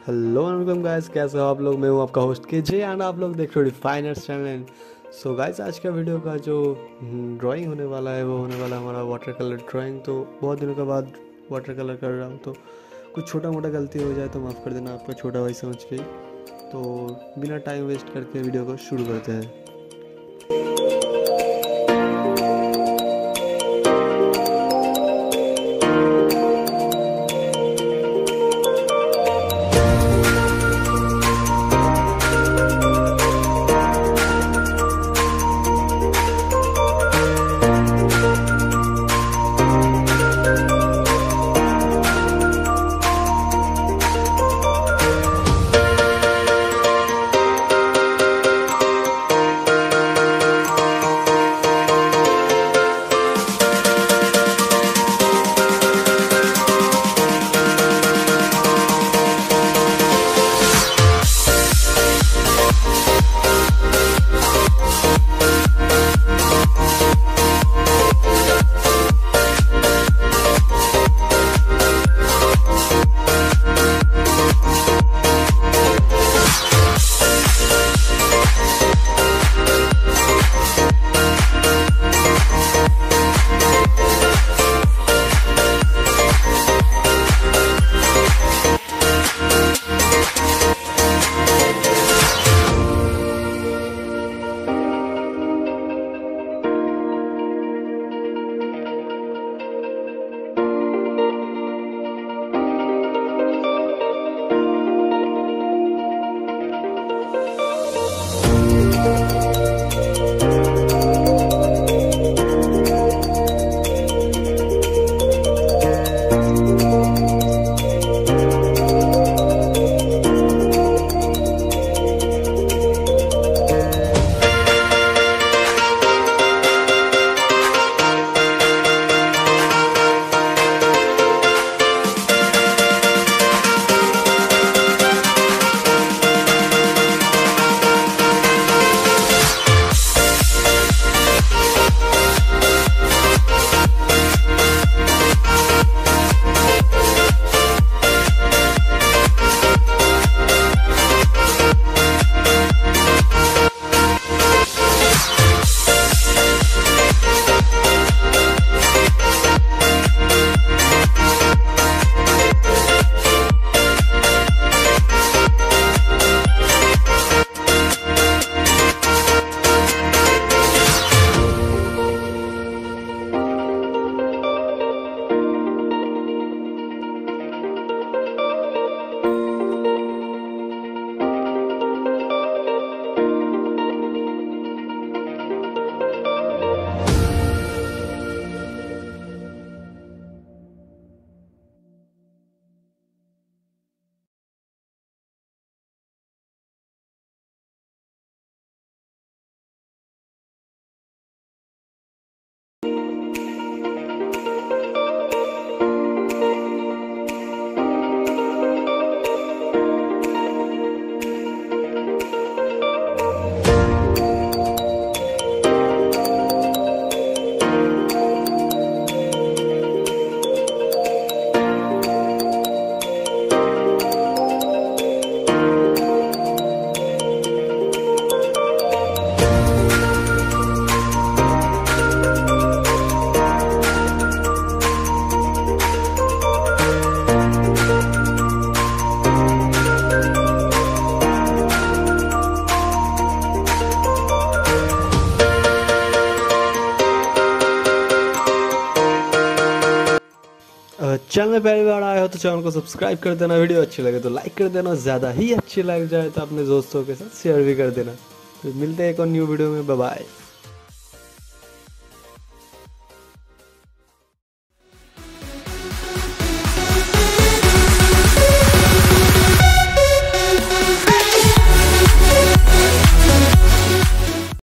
Hello welcome guys, कैसे हो आप लोग। मैं हूँ आपका होस्ट के जे एंड आप लोग देख रहे हो डिफाइनर्स चैनल। सो गाइस, आज का वीडियो का जो ड्राइंग होने वाला है वो होने वाला है हमारा वाटर कलर ड्राइंग। तो बहुत दिनों के बाद वाटर कलर कर रहा हूँ, तो कुछ छोटा मोटा गलती हो जाए तो माफ़ कर देना, आपका छोटा भाई समझ के। तो बिना टाइम वेस्ट करके वीडियो को शुरू करते हैं। चैनल में पहली बार आए हो तो चैनल को सब्सक्राइब कर देना, वीडियो अच्छी लगे तो लाइक कर देना, ज़्यादा ही अच्छी लग जाए तो अपने दोस्तों के साथ शेयर भी कर देना। तो मिलते हैं एक और न्यू वीडियो में, बाय बाय।